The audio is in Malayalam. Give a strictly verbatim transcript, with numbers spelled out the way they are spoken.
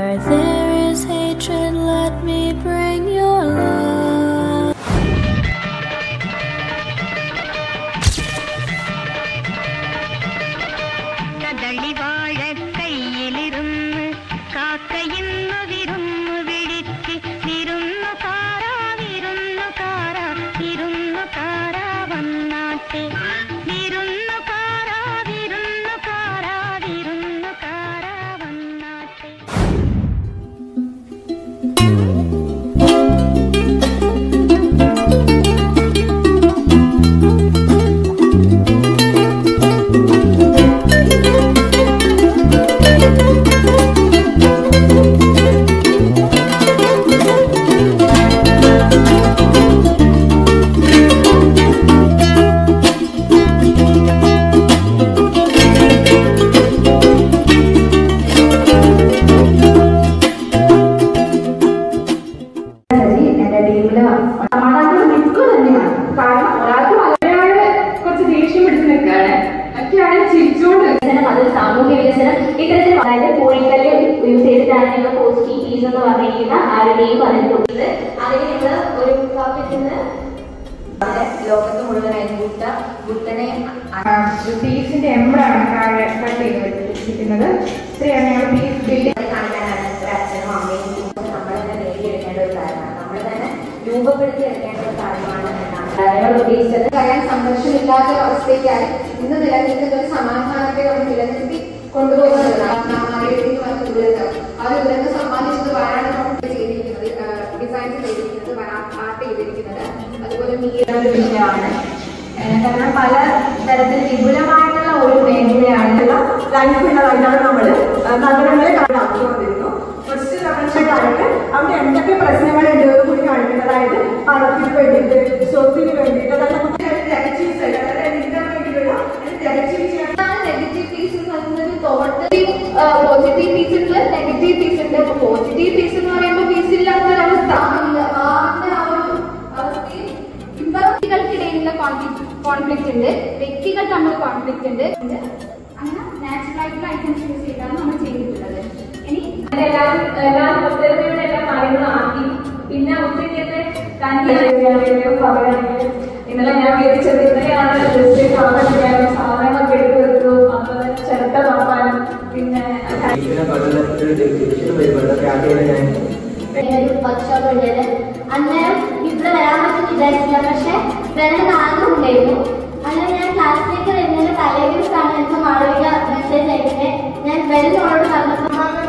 Where there is hatred, let me bring your love. Kadali vaazha kayyilirunnu kaakayinnu virunnu vidichu virunnu kaara virunnu kaara virunnu kaara vannatte virunnu kaara virunnu kaara virunnu kaara vannatte. സാമൂഹ്യ വികസനം ഇത്തരത്തിൽ അതായത് കോഴിക്കല്ല് യൂസ് ചെയ്തിട്ടാണ് നിങ്ങൾ പോസ്റ്റ് പീസ് എന്ന് പറഞ്ഞിരിക്കുന്ന ആരുടെയും പറഞ്ഞിട്ടുള്ളത്. അതിന് നിങ്ങൾ ഒരു ലോകത്ത് മുഴുവനായി ബുദ്ധ ബുദ്ധനെ പീസിന്റെ എംബ്ലാണ് താഴെ കട്ട് ചെയ്ത് വെച്ചിരിക്കുന്നത്. ഇത്രയാണ് പീസ് ബില്ല് കാണിക്കാനാണ് ഒരു അച്ഛനും അമ്മയും നമ്മൾ തന്നെ നേടിയെടുക്കേണ്ട ഒരു കാര്യമാണ്, നമ്മൾ തന്നെ രൂപപ്പെടുത്തി എടുക്കേണ്ട ഒരു കാര്യമാണ് എന്നാണ് ഞങ്ങൾ ഉദ്ദേശിച്ചത്. പറയാൻ സംഘർഷമില്ലാത്ത അവസ്ഥയ്ക്കായി ഇന്ന് നിലനിൽക്കുന്ന ഒരു സമാധാനത്തെ അവർ നിലനിർത്തി കൊണ്ടുപോകുന്നത് ആ ഒരു ദുരന്തം സമ്മാനിച്ചത് വരാണ് ചെയ്തിരിക്കുന്നത്, ഡിസൈൻ ചെയ്തിരിക്കുന്നത്, ആർട്ട് ചെയ്തിരിക്കുന്നത്. അതുപോലെ ഒരു വിഷയമാണ്, കാരണം പല തരത്തിൽ വിപുലമായിട്ടുള്ള ഒരു മേഖലയാണ് ലൈഫുള്ളതായിട്ടാണ് നമ്മൾ നഗരങ്ങളെ കാണാറുകൊണ്ടിരുന്നു. ഫസ്റ്റ് കൺസെപ്റ്റായിട്ട് അവിടെ എന്തൊക്കെ പ്രശ്നങ്ങളുണ്ട് എന്ന് കൂടി കാണിക്കുന്നത്, അതായത് പണത്തിന് വേണ്ടിയിട്ട്, സ്വത്തിന് വേണ്ടിയിട്ട്, അതായത് നെഗറ്റീവ് സൈഡ്, അതായത് ഇന്റർനെറ്റിലുള്ള നെഗറ്റീവ് പീസ് എന്ന് പറയുന്നത് തോട്ട് പോസിറ്റീവ് പീസ് ഉണ്ട്, നെഗറ്റീവ് പീസ് ഉണ്ട്. അപ്പൊ പോസിറ്റീവ് പീസ് എന്ന് പറയുമ്പോൾ പീസ് ഇല്ലാത്തൊരവസ്ഥ, ആറിന്റെ ആ ഒരു അവസ്ഥയിൽ വ്യക്തികൾക്കിടയിലുള്ള കോൺഫ്ലിക്റ്റ് ഉണ്ട്, വ്യക്തികൾ തമ്മിൽ കോൺഫ്ലിക്റ്റ് ഉണ്ട്. അങ്ങനെ നാച്ചുറൽ ആയിട്ടുള്ള ഐറ്റംസ് യൂസ് ചെയ്താണ് നമ്മൾ ചെയ്തിട്ടുള്ളത്. ഇനി എല്ലാവരും എല്ലാവരും ഒത്തൊരുമയുടെ എല്ലാ കാര്യങ്ങളും ആക്കി പിന്നെ ഉച്ചയ്ക്കത്തെ ഇന്നലെ ഞാൻ വിളിച്ചത് ഇന്നലെയാണ് സാധനങ്ങളൊക്കെ എടുത്തു വെച്ചു, അതുപോലെ ചിരട്ട നോക്കാനും പിന്നെ വർക്ക്ഷോപ്പ് ഉള്ളത്. അന്നേരം ഇവിടെ വരാൻ പറ്റും വിചാരിച്ചില്ല, പക്ഷെ വരാൻ ആഗ്രഹം ഉണ്ടായിരുന്നു. അങ്ങനെ ഞാൻ ക്ലാസ്സിലേക്ക് വരുന്നതിന്റെ തലേ ദിവസമാണ് എനിക്ക് മാളവിക മെസ്സേജ് അയച്ചത്. ഞാൻ വരുന്നോളോട് പറഞ്ഞപ്പോൾ